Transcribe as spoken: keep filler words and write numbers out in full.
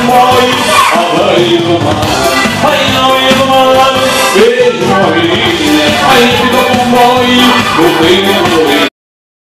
comboio ao beio do mar. Ai, ao beio do mar, beijo uma menina. Ai, fica o comboio no beio do mar.